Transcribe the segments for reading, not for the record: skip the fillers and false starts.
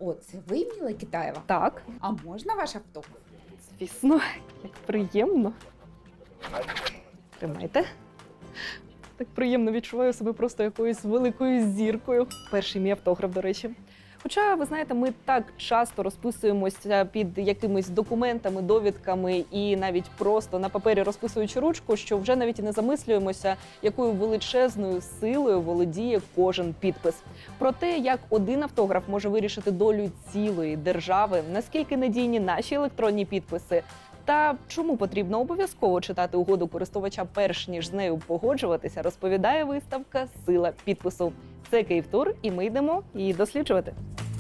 О, це ви, Міла Китаєва? Так, А можна ваш автограф? звісно, як приємно. Тримайте. Так приємно відчуваю себе просто якоюсь великою зіркою. Перший мій автограф, до речі. Хоча, ви знаєте, ми так часто розписуємося під якимись документами, довідками і навіть просто на папері розписуючи ручку, що вже навіть і не замислюємося, якою величезною силою володіє кожен підпис. Про те, як один автограф може вирішити долю цілої держави, наскільки надійні наші електронні підписи, та чому потрібно обов'язково читати угоду користувача перш ніж з нею погоджуватися, розповідає виставка «Сила підпису». Це Київтур, і ми йдемо її досліджувати.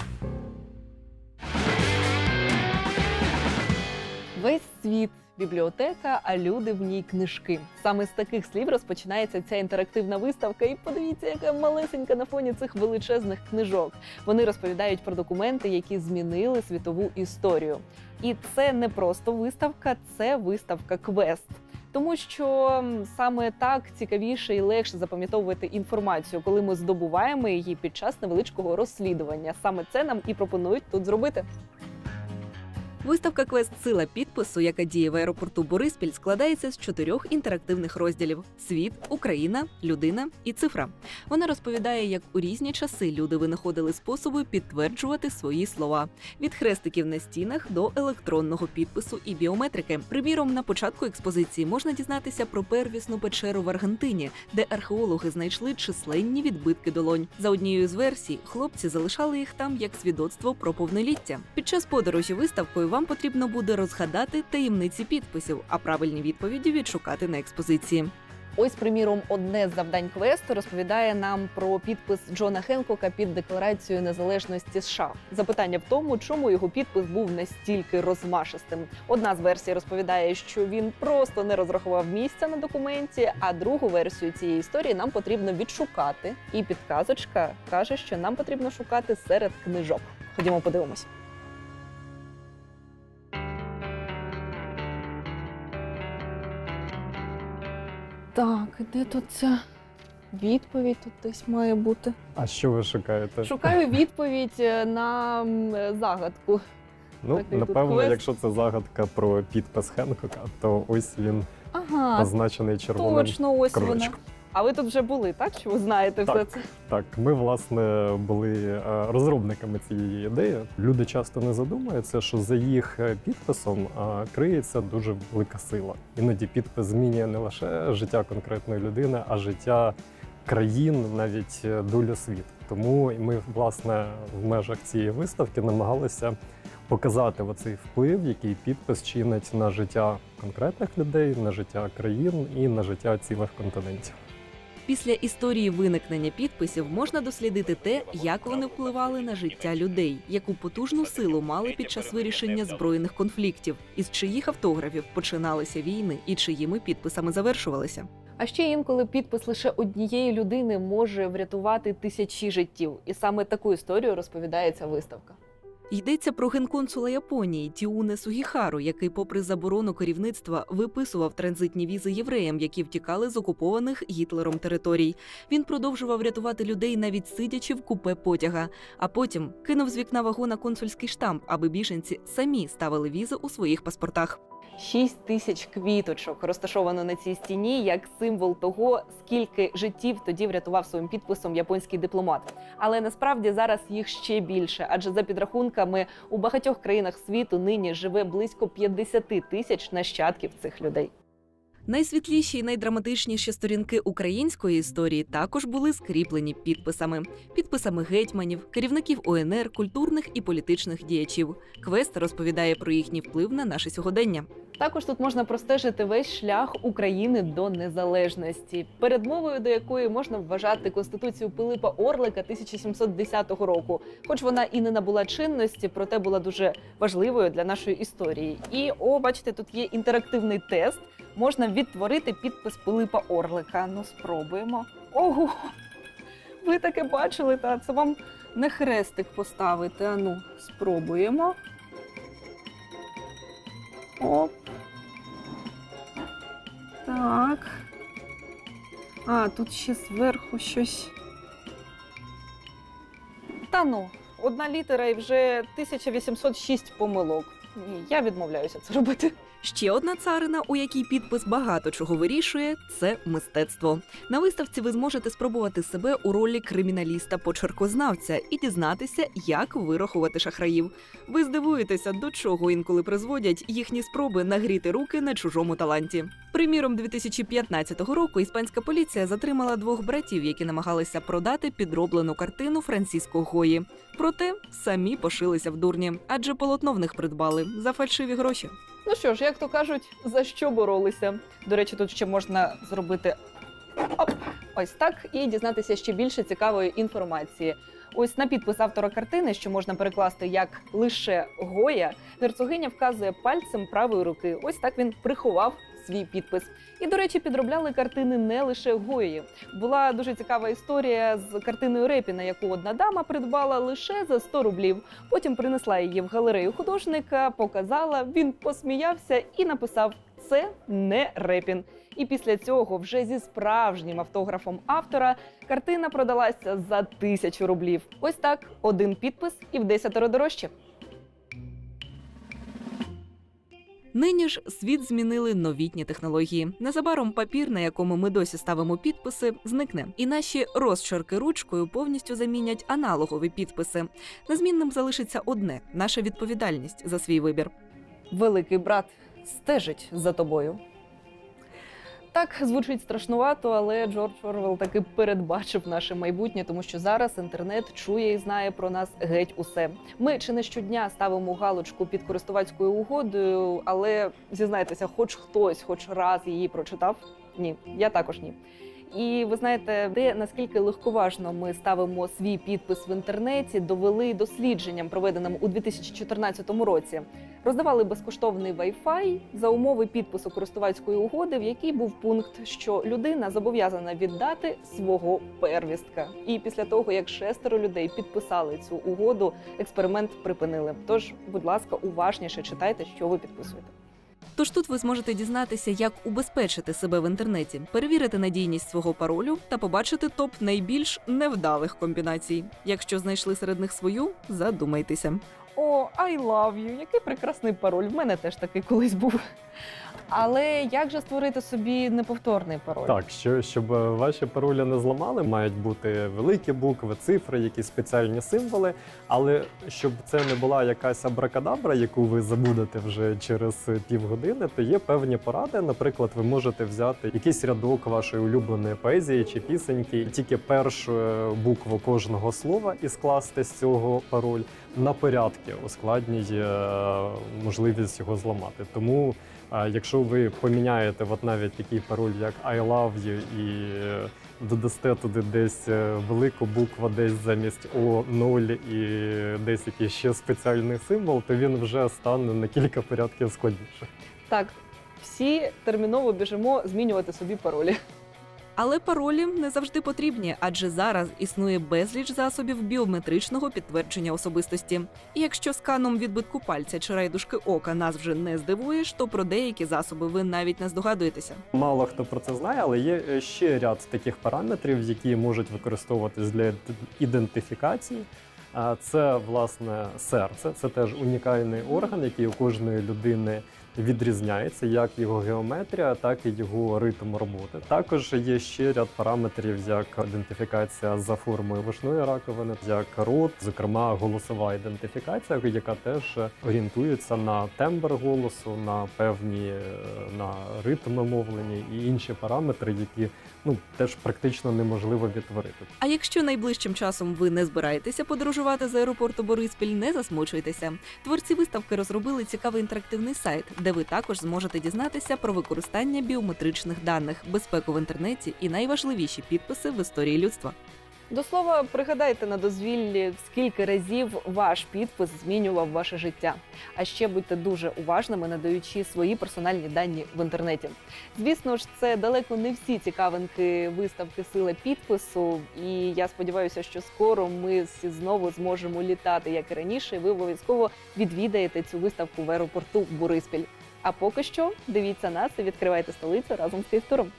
Весь світ – бібліотека, а люди в ній – книжки. Саме з таких слів розпочинається ця інтерактивна виставка. І подивіться, яка малесенька на фоні цих величезних книжок. Вони розповідають про документи, які змінили світову історію. І це не просто виставка, це виставка-квест. Тому що саме так цікавіше і легше запам'ятовувати інформацію, коли ми здобуваємо її під час невеличкого розслідування. Саме це нам і пропонують тут зробити. Виставка «Квест. Сила підпису», яка діє в аеропорту Бориспіль, складається з 4 інтерактивних розділів – «Світ», «Україна», «Людина» і «Цифра». Вона розповідає, як у різні часи люди винаходили способи підтверджувати свої слова. Від хрестиків на стінах до електронного підпису і біометрики. Приміром, на початку експозиції можна дізнатися про первісну печеру в Аргентині, де археологи знайшли численні відбитки долонь. За однією з версій, хлопці залишали їх там як свідоцтво про повноліття. Під час подорожі виставкою вам потрібно буде розгадати таємниці підписів, а правильні відповіді відшукати на експозиції. Ось, приміром, одне з завдань квесту розповідає нам про підпис Джона Хенкока під Декларацією незалежності США. Запитання в тому, чому його підпис був настільки розмашистим. Одна з версій розповідає, що він просто не розрахував місця на документі, а другу версію цієї історії нам потрібно відшукати. І підказочка каже, що нам потрібно шукати серед книжок. Ходімо подивимось. Так, де тут ця відповідь? Тут десь має бути. А що ви шукаєте? Шукаю відповідь на загадку. Ну, Такий тут напевно, квест. якщо це загадка про підпис Хенкока, то ось він Ага, позначений червоним точно, ось вона. кружечком. А ви тут вже були, так? Що ви знаєте все це? Так, ми, власне, були розробниками цієї ідеї. Люди часто не задумуються, що за їх підписом криється дуже велика сила. Іноді підпис змінює не лише життя конкретної людини, а життя країн, навіть долю світу. Тому ми, власне, в межах цієї виставки намагалися показати оцей вплив, який підпис чинить на життя конкретних людей, на життя країн і на життя цілих континентів. Після історії виникнення підписів можна дослідити те, як вони впливали на життя людей, яку потужну силу мали під час вирішення збройних конфліктів, із чиїх автографів починалися війни і чиїми підписами завершувалися. А ще інколи підпис лише однієї людини може врятувати тисячі життів. І саме таку історію розповідає ця виставка. Йдеться про генконсула Японії Тіуне Сугіхару, який, попри заборону керівництва, виписував транзитні візи євреям, які втікали з окупованих Гітлером територій. Він продовжував рятувати людей, навіть сидячи в купе потяга. А потім кинув з вікна вагона консульський штамп, аби біженці самі ставили візи у своїх паспортах. 6 тисяч квіточок розташовано на цій стіні як символ того, скільки життів тоді врятував своїм підписом японський дипломат. Але насправді зараз їх ще більше, адже за підрахунками у багатьох країнах світу нині живе близько 50 тисяч нащадків цих людей. Найсвітліші і найдраматичніші сторінки української історії також були скріплені підписами. Підписами гетьманів, керівників УНР, культурних і політичних діячів. Квест розповідає про їхній вплив на наше сьогодення. Також тут можна простежити весь шлях України до незалежності, передмовою до якої можна вважати Конституцію Пилипа Орлика 1710 року. Хоч вона і не набула чинності, проте була дуже важливою для нашої історії. І, бачите, тут є інтерактивний тест. Можна відтворити підпис Пилипа Орлика. Ну, спробуємо. Ого! Ви таке бачили, та це вам не хрестик поставити. А ну, спробуємо. Оп. Так. А, тут ще зверху щось. Та ну, одна літера і вже 1806 помилок. Ні, я відмовляюся це робити. Ще одна царина, у якій підпис багато чого вирішує – це мистецтво. На виставці ви зможете спробувати себе у ролі криміналіста-почеркознавця і дізнатися, як вирахувати шахраїв. Ви здивуєтеся, до чого інколи призводять їхні спроби нагріти руки на чужому таланті. Приміром, 2015 року іспанська поліція затримала двох братів, які намагалися продати підроблену картину Франсіско Гої. Проте самі пошилися в дурні, адже полотно в них придбали за фальшиві гроші. Ну що ж, як то кажуть, за що боролися? До речі, тут ще можна зробити ось так і дізнатися ще більше цікавої інформації. Ось на підпис автора картини, що можна перекласти як «лише Гоя», герцогиня вказує пальцем правої руки. Ось так він приховав свій підпис. І, до речі, підробляли картини не лише Гої. Була дуже цікава історія з картиною Репіна, яку одна дама придбала лише за 100 рублів. Потім принесла її в галерею художника, показала, він посміявся і написав «Це не Репін». І після цього вже зі справжнім автографом автора картина продалася за 1000 рублів. Ось так, один підпис і в 10 дорожче. Нині ж світ змінили новітні технології. Незабаром папір, на якому ми досі ставимо підписи, зникне. І наші розчерки ручкою повністю замінять аналогові підписи. Незмінним залишиться одне – наша відповідальність за свій вибір. Великий брат стежить за тобою. Так, звучить страшнувато, але Джордж Орвелл таки передбачив наше майбутнє, тому що зараз інтернет чує і знає про нас геть усе. Ми чи не щодня ставимо галочку під користувацькою угодою, але, зізнайтеся, хоч хтось хоч раз її прочитав? Ні, я також ні. І ви знаєте, де наскільки легковажно ми ставимо свій підпис в інтернеті, довели дослідженням, проведеним у 2014 році. Роздавали безкоштовний Wi-Fi за умови підпису користувацької угоди, в якій був пункт, що людина зобов'язана віддати свого первістка. І після того, як 6 людей підписали цю угоду, експеримент припинили. Тож, будь ласка, уважніше читайте, що ви підписуєте. Тож тут ви зможете дізнатися, як убезпечити себе в інтернеті, перевірити надійність свого паролю та побачити топ найбільш невдалих комбінацій. Якщо знайшли серед них свою, задумайтеся. О, I love you! Який прекрасний пароль. В мене теж такий колись був. Але як же створити собі неповторний пароль? Так, щоб ваші паролі не зламали, мають бути великі букви, цифри, якісь спеціальні символи. Але щоб це не була якась абракадабра, яку ви забудете вже через півгодини, то є певні поради. Наприклад, ви можете взяти якийсь рядок вашої улюбленої поезії чи пісеньки, і тільки першу букву кожного слова і скласти з цього пароль. На порядки ускладнює можливість його зламати. Тому якщо ви поміняєте от навіть такий пароль, як I love you, і додасте туди десь велику букву, десь замість О, 0 і десь якийсь ще спеціальний символ, то він вже стане на кілька порядків складніше. Так, всі терміново біжимо змінювати собі паролі. Але паролі не завжди потрібні, адже зараз існує безліч засобів біометричного підтвердження особистості. І якщо сканом відбитку пальця чи райдушки ока нас вже не здивуєш, то про деякі засоби ви навіть не здогадуєтеся. Мало хто про це знає, але є ще ряд таких параметрів, які можуть використовуватись для ідентифікації. Це, власне, серце. Це теж унікальний орган, який у кожної людини відрізняється, як його геометрія, так і його ритм роботи. Також є ще ряд параметрів, як ідентифікація за формою вушної раковини, як рот, зокрема голосова ідентифікація, яка теж орієнтується на тембр голосу, на певні на ритм мовлення і інші параметри, які теж практично неможливо відтворити. А якщо найближчим часом ви не збираєтеся подорожувати з аеропорту Бориспіль, не засмучуйтеся. Творці виставки розробили цікавий інтерактивний сайт, де ви також зможете дізнатися про використання біометричних даних, безпеку в інтернеті і найважливіші підписи в історії людства. До слова, пригадайте на дозвіллі, скільки разів ваш підпис змінював ваше життя. А ще будьте дуже уважними, надаючи свої персональні дані в інтернеті. Звісно ж, це далеко не всі цікавинки виставки «Сила підпису». І я сподіваюся, що скоро ми всі знову зможемо літати, як і раніше. І ви обов'язково відвідаєте цю виставку в аеропорту Бориспіль. А поки що, дивіться нас і відкривайте столицю разом з Київтуром.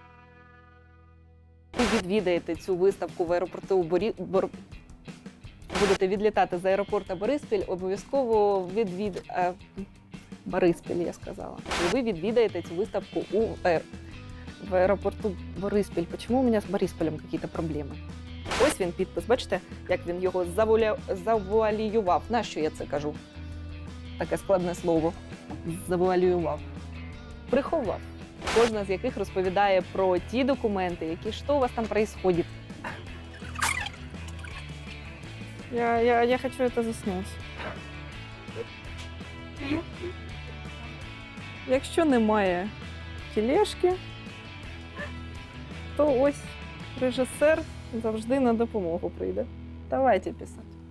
Ви відвідаєте цю виставку в аеропорту будете відлітати з аеропорту Бориспіль, обов'язково Бориспіль, я сказала. І ви відвідаєте цю виставку в аеропорту Бориспіль. Чому у мене з Борисполем якісь проблеми? Ось він підпис, бачите, як він його завуаліював. Нащо я це кажу? Таке складне слово. Завуаліював. Приховав. Кожна з яких розповідає про ті документи, які, що у вас там відбувається. Я хочу это заснути. Якщо немає тележки, то ось режисер завжди на допомогу прийде. Давайте писати.